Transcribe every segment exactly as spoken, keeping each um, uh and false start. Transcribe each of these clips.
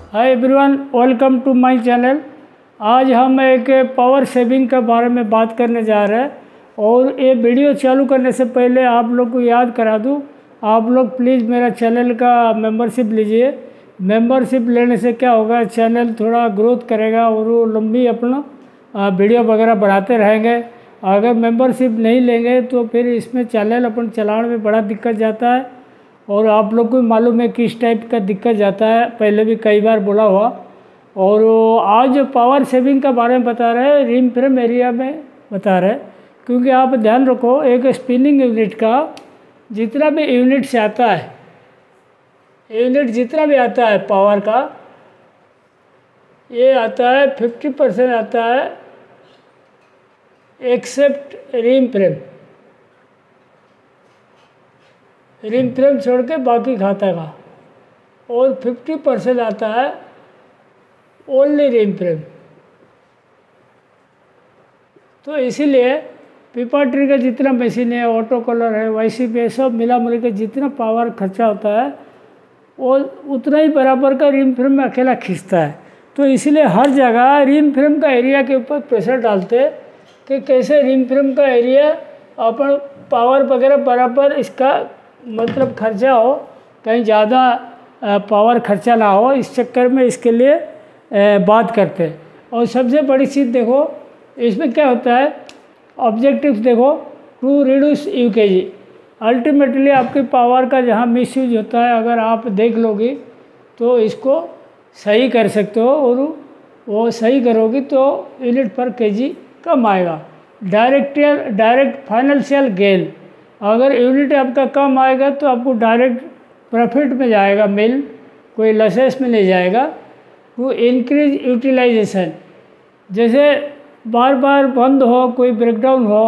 Hi everyone, welcome to my channel. आज हम एक पावर सेविंग के बारे में बात करने जा रहे हैं और ये वीडियो चालू करने से पहले आप लोग को याद करा दूं, आप लोग प्लीज़ मेरा चैनल का मेंबरशिप लीजिए। मेंबरशिप लेने से क्या होगा, चैनल थोड़ा ग्रोथ करेगा और वो लंबी अपना वीडियो वगैरह बढ़ाते रहेंगे। अगर मेंबरशिप नहीं लेंगे तो फिर इसमें चैनल अपन चलाने में बड़ा दिक्कत जाता है और आप लोग को मालूम है किस टाइप का दिक्कत जाता है, पहले भी कई बार बोला हुआ। और आज जो पावर सेविंग का बारे में बता रहे हैं, रिम फ्रेम एरिया में बता रहे हैं, क्योंकि आप ध्यान रखो एक स्पिनिंग यूनिट का जितना भी यूनिट से आता है, यूनिट जितना भी आता है पावर का, ये आता है फिफ्टी परसेंट आता है except rim frame. Rim frame छोड़ के बाकी खाता का, और फिफ्टी परसेंट आता है ओनली रिम फ्रेम। तो इसीलिए पीपा ट्री का जितना मशीन है, ऑटो कलर है, वैसी पे सब मिला मिला के जितना पावर खर्चा होता है वो उतना ही बराबर का रिम फ्रेम में अकेला खींचता है। तो इसीलिए हर जगह रिम फ्रेम का एरिया के ऊपर प्रेशर डालते हैं कि कैसे रिम फ्रेम का एरिया अपन पावर वगैरह बराबर इसका मतलब खर्चा हो, कहीं ज़्यादा पावर खर्चा ना हो, इस चक्कर में इसके लिए बात करते हैं। और सबसे बड़ी चीज़ देखो इसमें क्या होता है, ऑब्जेक्टिव देखो, टू रिड्यूस यूकेजी। अल्टीमेटली आपकी पावर का जहाँ मिसयूज होता है, अगर आप देख लोगे तो इसको सही कर सकते हो, और वो सही करोगे तो यूनिट पर केजी कम आएगा। डायरेक्टियल डायरेक्ट फाइनेंशियल गेन, अगर यूनिट आपका कम आएगा तो आपको डायरेक्ट प्रॉफिट में जाएगा मिल, कोई लसेस में नहीं जाएगा। टू इंक्रीज यूटिलाइजेशन, जैसे बार बार बंद हो, कोई ब्रेकडाउन हो,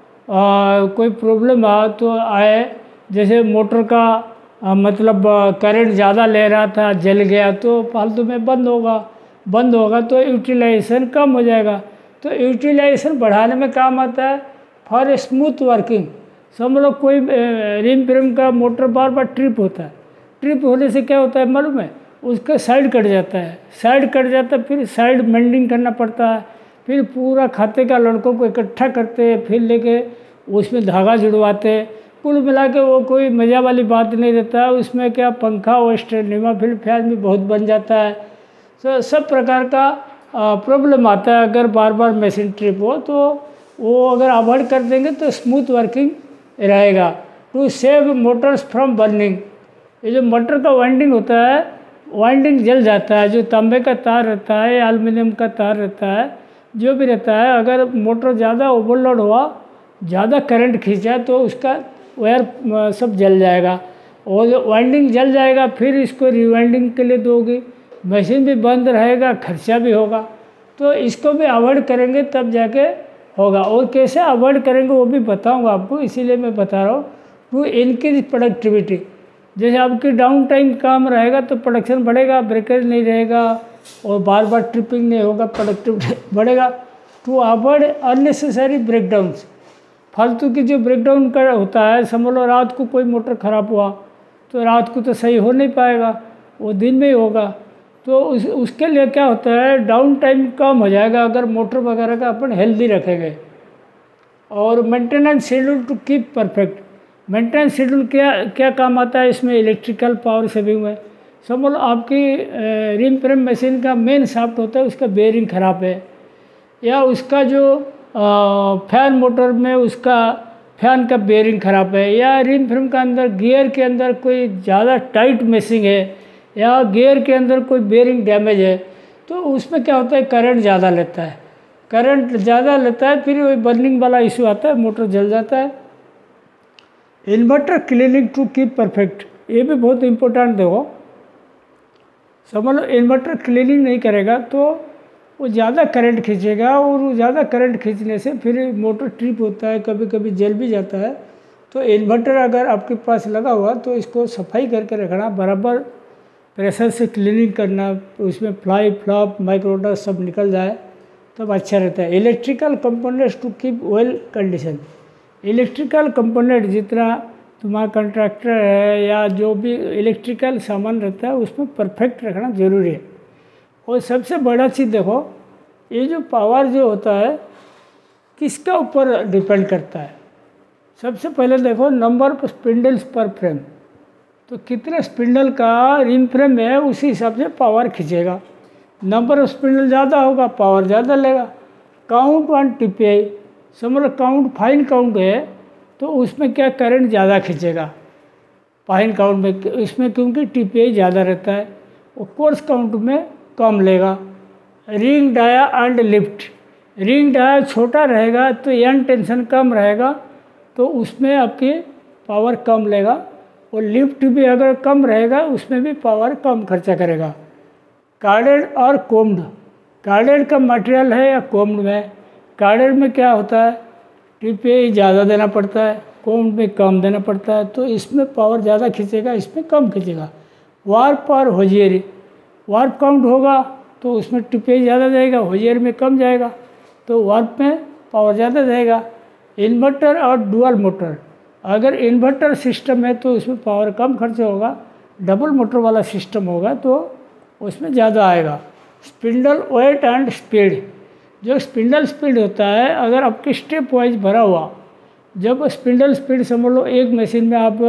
आ, कोई प्रॉब्लम आ तो आए, जैसे मोटर का आ, मतलब करंट ज़्यादा ले रहा था, जल गया तो फालतू में बंद होगा, बंद होगा तो यूटिलाइजेशन कम हो जाएगा। तो यूटिलाइजेशन बढ़ाने में काम आता है फॉर स्मूथ वर्किंग। समझ लो कोई रिम फ्रेम का मोटर बार बार ट्रिप होता है, ट्रिप होने से क्या होता है मालूम है, उसका साइड कट जाता है, साइड कट जाता है, फिर साइड मेंडिंग करना पड़ता है, फिर पूरा खाते का लड़कों को इकट्ठा करते हैं, फिर लेके उसमें धागा जुड़वाते। कुल मिला के वो कोई मज़ा वाली बात नहीं रहता है। उसमें क्या पंखा और स्टेनिमा फिर फैन भी बहुत बन जाता है। तो सब प्रकार का प्रॉब्लम आता है अगर बार बार मशीन ट्रिप हो। तो वो अगर अवॉइड कर देंगे तो स्मूथ वर्किंग रहेगा। To save motors from burning, ये जो मोटर का वाइंडिंग होता है, वाइंडिंग जल जाता है, जो तांबे का तार रहता है या एल्युमिनियम का तार रहता है, जो भी रहता है, अगर मोटर ज़्यादा ओवरलोड हुआ, ज़्यादा करंट खींचा तो उसका वायर सब जल जाएगा, और वाइंडिंग जल जाएगा, फिर इसको रिवाइंडिंग के लिए दोगे, मशीन भी बंद रहेगा, खर्चा भी होगा। तो इसको भी अवॉइड करेंगे तब जाके होगा। और कैसे अवॉइड करेंगे वो भी बताऊंगा आपको, इसीलिए मैं बता रहा हूँ। टू इनक्रीज प्रोडक्टिविटी, जैसे आपकी डाउन टाइम काम रहेगा तो प्रोडक्शन बढ़ेगा, ब्रेकेज नहीं रहेगा और बार बार ट्रिपिंग नहीं होगा, प्रोडक्टिविटी बढ़ेगा। टू अवॉइड अननेसेसरी ब्रेकडाउन्स, फालतू की जो ब्रेकडाउन कर होता है, समझ लो रात को कोई मोटर ख़राब हुआ तो रात को तो सही हो नहीं पाएगा, वो दिन में ही होगा। तो उस उसके लिए क्या होता है, डाउन टाइम कम हो जाएगा अगर मोटर वगैरह का अपन हेल्दी रखेंगे। और maintenance schedule to keep perfect, maintenance schedule क्या क्या काम आता है इसमें, इलेक्ट्रिकल पावर सेविंग में। समझ लो आपकी रिम फ्रेम मशीन का मेन शाफ्ट होता है, उसका बेयरिंग ख़राब है, या उसका जो आ, फैन मोटर में उसका फैन का बेयरिंग ख़राब है, या रिम फ्रेम का अंदर गियर के अंदर कोई ज़्यादा टाइट मेसिंग है, या गियर के अंदर कोई बेयरिंग डैमेज है, तो उसमें क्या होता है, करंट ज़्यादा लेता है, करंट ज़्यादा लेता है, फिर वही बर्निंग वाला इशू आता है, मोटर जल जाता है। Inverter cleaning to keep perfect, ये भी बहुत इम्पोर्टेंट देखो। समझ लो इन्वर्टर क्लीनिंग नहीं करेगा तो वो ज़्यादा करंट खींचेगा, और वो ज़्यादा करंट खींचने से फिर मोटर ट्रिप होता है, कभी कभी जल भी जाता है। तो इन्वर्टर अगर आपके पास लगा हुआ तो इसको सफाई करके रखना, बराबर प्रेशर से क्लीनिंग करना, उसमें फ्लाई फ्लॉप माइक्रोडस्ट सब निकल जाए तब अच्छा रहता है। Electrical components to keep well condition, electrical component जितना तुम्हारा कंट्रैक्टर है या जो भी इलेक्ट्रिकल सामान रहता है उसमें परफेक्ट रखना ज़रूरी है। और सबसे बड़ा चीज़ देखो, ये जो पावर जो होता है किसका ऊपर डिपेंड करता है। सबसे पहले देखो number of spindles per frame, तो कितने स्पिंडल का रिम फ्रेम है उसी हिसाब से पावर खींचेगा। नंबर ऑफ स्पिंडल ज़्यादा होगा पावर ज़्यादा लेगा। काउंट वन टीपीआई, समझ लो काउंट फाइन काउंट है तो उसमें क्या करंट ज़्यादा खींचेगा फाइन काउंट में, इसमें क्योंकि टीपीआई ज़्यादा रहता है। और कोर्स काउंट में कम लेगा। Ring dia and lift, ring dia छोटा रहेगा तो एन टेंशन कम रहेगा तो उसमें आपकी पावर कम लेगा। और लिफ्ट भी अगर कम रहेगा उसमें भी पावर कम खर्चा करेगा। कार्डेड और कोम्ड, कार्डेड का मटेरियल है या कोम्ड में। कार्डेड में क्या होता है टीपीआई ज़्यादा देना पड़ता है, कोम्ड में कम देना पड़ता है, तो इसमें पावर ज़्यादा खींचेगा इसमें कम खींचेगा। वार्प और होजियर, वार्प काउंट होगा तो उसमें टीपीआई ज़्यादा जाएगा, होजियर में कम जाएगा तो वार्प में पावर ज़्यादा जाएगा। इन्वर्टर और डुअल मोटर, अगर इन्वर्टर सिस्टम है तो उसमें पावर कम खर्च होगा, डबल मोटर वाला सिस्टम होगा तो उसमें ज़्यादा आएगा। स्पिंडल वेट एंड स्पीड, जो स्पिंडल स्पीड होता है अगर आपके स्टेप वाइज भरा हुआ, जब स्पिंडल स्पीड समझ लो एक मशीन में आप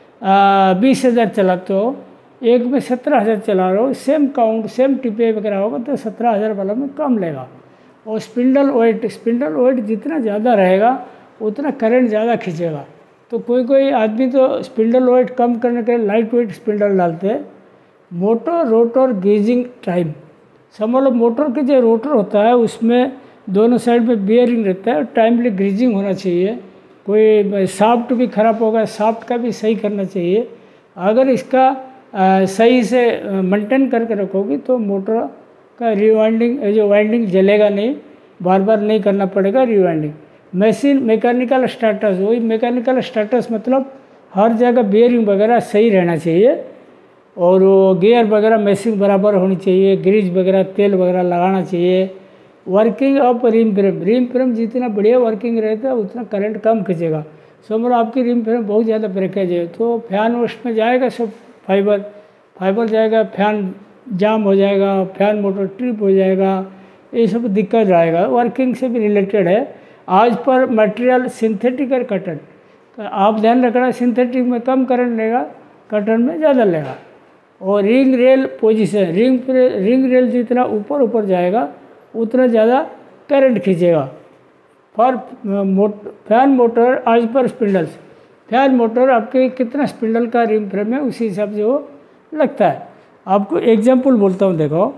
बीस हज़ार चलाते हो, एक में सत्रह हज़ार चला रहे हो, सेम काउंट सेम टीपीआई वगैरह होगा तो सत्रह हज़ार वाला में कम लेगा। और स्पिंडल वेट, स्पिंडल वेट जितना ज़्यादा रहेगा उतना करंट ज़्यादा खींचेगा। तो कोई कोई आदमी तो स्पिंडल वेट कम करने के लिए लाइट वेट स्पिंडल डालते हैं। मोटर रोटर गेजिंग टाइम, समझ लो मोटर के जो रोटर होता है उसमें दोनों साइड में बियरिंग रहता है, टाइमली ग्रीजिंग होना चाहिए। कोई शाफ्ट भी खराब होगा, शाफ्ट का भी सही करना चाहिए। अगर इसका आ, सही से मेंटेन करके रखोगी तो मोटर का रिवाइंडिंग जो वाइंडिंग जलेगा नहीं, बार बार नहीं करना पड़ेगा रिवाइंडिंग। मशीन मैकेनिकल स्टेटस, वही मैकेनिकल स्टेटस मतलब हर जगह बियरिंग वगैरह सही रहना चाहिए और वो गियर वगैरह मशीन बराबर होनी चाहिए, ग्रीज वगैरह तेल वगैरह लगाना चाहिए। Working of rim frame, rim frame जितना बढ़िया वर्किंग रहता है उतना करंट कम खींचेगा। समझ लो आपकी रिम फ्रेम बहुत ज़्यादा ब्रेकेज है तो फैन वेस्ट में जाएगा, सब फाइबर फाइबर जाएगा, फैन जाम हो जाएगा, फैन मोटर ट्रिप हो जाएगा, ये सब दिक्कत आएगा। वर्किंग से भी रिलेटेड है। आज पर मटेरियल सिंथेटिक और कटन, आप ध्यान रखना सिंथेटिक में कम करंट लेगा, कटन में ज़्यादा लेगा। और ring rail position, ring ring rail जितना ऊपर ऊपर जाएगा उतना ज़्यादा करंट खींचेगा। फॉर मोट फैन मोटर आज पर स्पिंडल्स, फैन मोटर आपके कितना स्पिंडल का रिंग फ्रेम है उसी हिसाब से वो लगता है। आपको एग्जांपल बोलता हूँ, देखो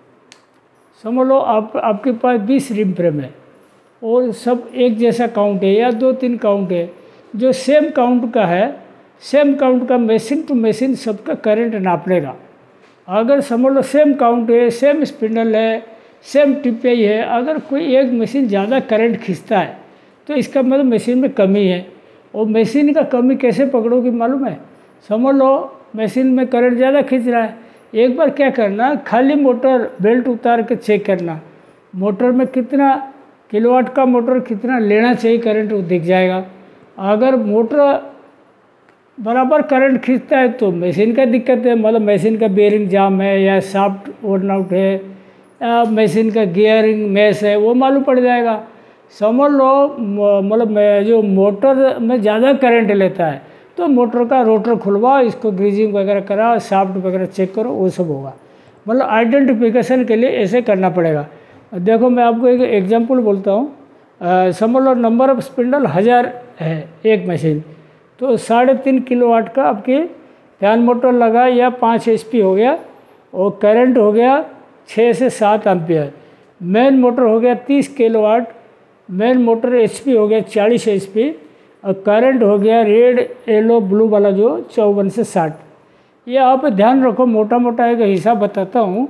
समझ लो आप आपके पास बीस रिंग फ्रेम है और सब एक जैसा काउंट है या दो तीन काउंट है, जो सेम काउंट का है सेम काउंट का मशीन टू मशीन सबका करंट नाप लेगा। अगर समझ लो सेम काउंट है, सेम स्पिंडल है, सेम टीपीआई है, अगर कोई एक मशीन ज़्यादा करंट खींचता है तो इसका मतलब मशीन में कमी है। और मशीन का कमी कैसे पकड़ोगी मालूम है, समझ लो मशीन में करंट ज़्यादा खींच रहा है, एक बार क्या करना खाली मोटर बेल्ट उतार के चेक करना मोटर में कितना किलोवाट का मोटर कितना लेना चाहिए करंट, वो दिख जाएगा। अगर मोटर बराबर करंट खींचता है तो मशीन का दिक्कत है, मतलब मशीन का बेयरिंग जाम है या शाफ्ट वर्न आउट है या मशीन का गियरिंग मैश है, वो मालूम पड़ जाएगा। समझ लो मतलब जो मोटर में ज़्यादा करंट लेता है तो मोटर का रोटर खुलवाओ, इसको ग्रीजिंग वगैरह कराओ, शाफ्ट वगैरह चेक करो, वो सब होगा। मतलब आइडेंटिफिकेशन के लिए ऐसे करना पड़ेगा। देखो मैं आपको एक एग्जांपल बोलता हूँ। समझ लो नंबर ऑफ स्पिंडल हज़ार है एक मशीन, तो साढ़े तीन किलो वाट का आपकी फैन मोटर लगा या पाँच एच पी हो गया और करंट हो गया छः से सात एम्पियर। मेन मोटर हो गया तीस kilowatt, main motor H P हो गया चालीस एच पी और करंट हो गया रेड येलो ब्लू वाला जो चौवन से साठ। ये आप ध्यान रखो, मोटा मोटा एक हिसाब बताता हूँ।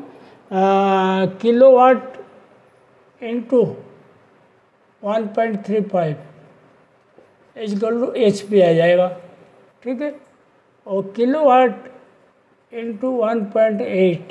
Kilowatt into one point three five is equal to H P आ जाएगा, ठीक है। और kilowatt into one point eight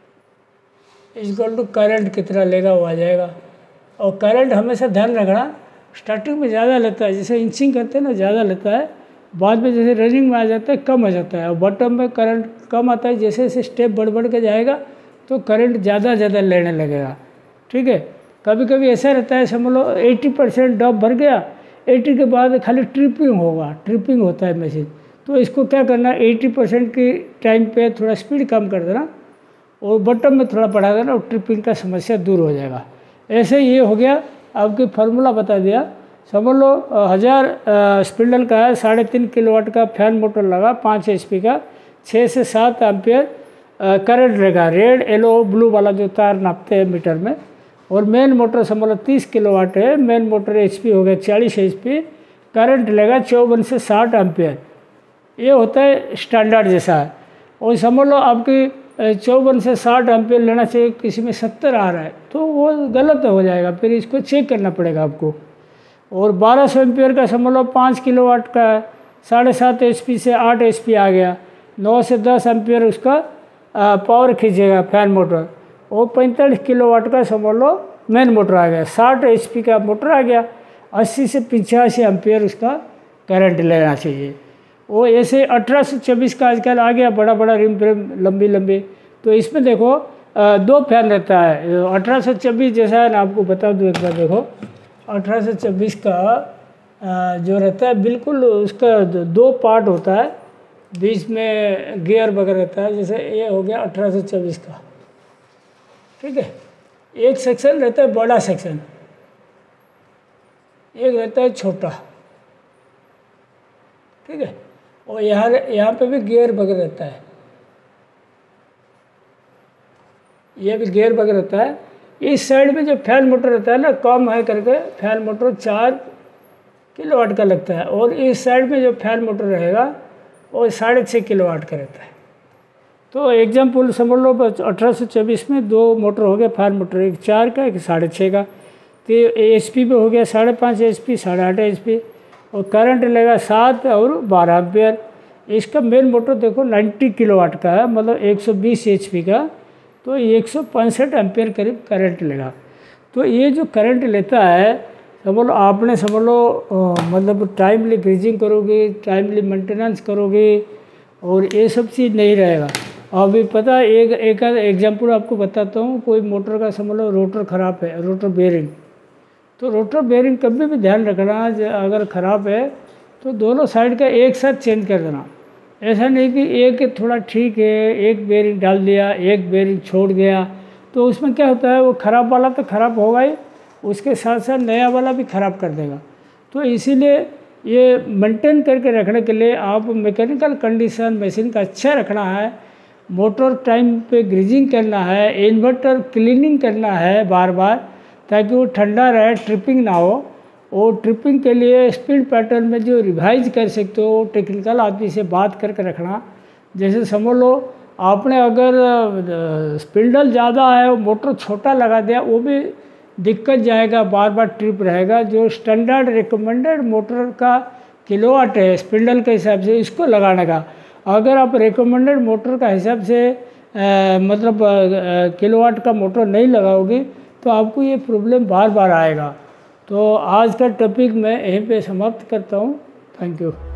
is equal to current कितना लेगा वो आ जाएगा। और करंट हमेशा ध्यान रखना स्टार्टिंग में ज़्यादा लेता है, जैसे इंचिंग करते हैं ना ज़्यादा लेता है, बाद में जैसे रनिंग में आ जाता है कम हो जाता है। और बॉटम में करंट कम आता है, जैसे जैसे स्टेप बढ़ बढ़ के जाएगा तो करंट ज़्यादा ज़्यादा लेने लगेगा। ठीक है, कभी कभी ऐसा रहता है, समझ लो अस्सी परसेंट ड्रॉप भर गया, अस्सी के बाद खाली ट्रिपिंग होगा, ट्रिपिंग होता है मशीन। तो इसको क्या करना, अस्सी परसेंट की टाइम पे थोड़ा स्पीड कम कर देना और बटन में थोड़ा बढ़ा देना और ट्रिपिंग का समस्या दूर हो जाएगा। ऐसे ये हो गया, आपकी फार्मूला बता दिया। समझ लो हज़ार स्पिंडल का है, साढ़े तीन किलोवाट का फैन मोटर लगा, पाँच एच पी का, छः से सात एम्पियर करंट रहेगा, रेड येलो ब्लू वाला जो तार नापते हैं मीटर में। और मेन मोटर समझ लो तीस किलोवाट है, मेन मोटर एच पी हो गया चालीस एच पी, करंट लेगा चौवन से साठ एम्पियर। ये होता है स्टैंडर्ड जैसा है। और समझ लो आपकी चौवन से साठ एम्पियर लेना चाहिए, किसी में सत्तर आ रहा है तो वो गलत हो जाएगा, फिर इसको चेक करना पड़ेगा आपको। और बारह सौ एम्पियर का समझ लो पाँच किलोवाट का है, साढ़े सात एच पी से आठ एच पी आ गया, नौ से दस एम्पियर उसका पावर खींचेगा फैन मोटर। और पैंतालीस किलोवाट का समझ लो मेन मोटर आ गया, साठ एच पी का मोटर आ गया, अस्सी से पिचासी एम्पियर उसका करंट लेना चाहिए। वो ऐसे अठारह सौ चौबीस का आजकल आ गया, बड़ा बड़ा रिम फ्रेम लंबी लंबी। तो इसमें देखो दो फैन रहता है, अठारह सौ चौबीस जैसा है ना, आपको बता दूँ एक बार। देखो अठारह सौ चौबीस का जो रहता है बिल्कुल उसका दो पार्ट होता है, बीच में गियर वगैरह रहता है। जैसे ये हो गया अठारह सौ चौबीस का, ठीक है। एक सेक्शन रहता है बड़ा सेक्शन, एक रहता है छोटा, ठीक है। और यहाँ यहाँ पे भी गियर वगैरह रहता है, ये भी गियर वगैरह रहता है। इस साइड में जो फैन मोटर रहता है ना, कम है करके फैन मोटर चार किलोवाट का लगता है, और इस साइड में जो फैन मोटर रहेगा वो साढ़े छः किलोवाट का रहता है। तो एग्जाम्पल समझ लो अठारह सौ चौबीस में दो मोटर हो गया फैन मोटर, एक चार का एक साढ़े छः का। तो एच पी पे हो गया साढ़े पाँच एच पी, साढ़े आठ एच पी, और करंट लेगा सात और बारह एम्पियर। इसका मेन मोटर देखो नब्बे किलोवाट का है, मतलब एक सौ बीस एच पी का, तो एक सौ पैंसठ एम्पियर करीब करंट लेगा। तो ये जो करंट लेता है, समझ लो आपने समझ लो मतलब टाइमली ग्रीजिंग करोगे, टाइमली मेंटेनेंस करोगे, और ये सब चीज़ नहीं रहेगा। अभी पता है एक एक एग्जाम्पल आपको बताता हूँ। कोई मोटर का समझ लो रोटर ख़राब है, रोटर बेयरिंग, तो रोटर बेयरिंग कभी भी ध्यान रखना, अगर ख़राब है तो दोनों साइड का एक साथ चेंज कर देना। ऐसा नहीं कि एक थोड़ा ठीक है, एक बेयरिंग डाल दिया, एक बेयरिंग छोड़ दिया, तो उसमें क्या होता है, वो ख़राब वाला तो ख़राब होगा ही, उसके साथ साथ नया वाला भी ख़राब कर देगा। तो इसीलिए ये मेंटेन करके रखने के लिए आप मैकेनिकल कंडीशन मशीन का अच्छा रखना है, मोटर टाइम पे ग्रीजिंग करना है, इन्वर्टर क्लीनिंग करना है बार बार, ताकि वो ठंडा रहे, ट्रिपिंग ना हो। और ट्रिपिंग के लिए स्पीड पैटर्न में जो रिवाइज कर सकते हो, टेक्निकल आदमी से बात करके रखना। जैसे समझ लो आपने अगर स्पिंडल ज़्यादा है और मोटर छोटा लगा दिया, वो भी दिक्कत जाएगा, बार बार ट्रिप रहेगा। जो स्टैंडर्ड रिकमेंडेड मोटर का किलोवाट है स्पिंडल के हिसाब से, इसको लगाने का। अगर आप रिकमेंडेड मोटर का हिसाब से आ, मतलब किलोवाट का मोटर नहीं लगाओगे तो आपको ये प्रॉब्लम बार बार आएगा। तो आज का टॉपिक मैं यहीं पे समाप्त करता हूँ। Thank you.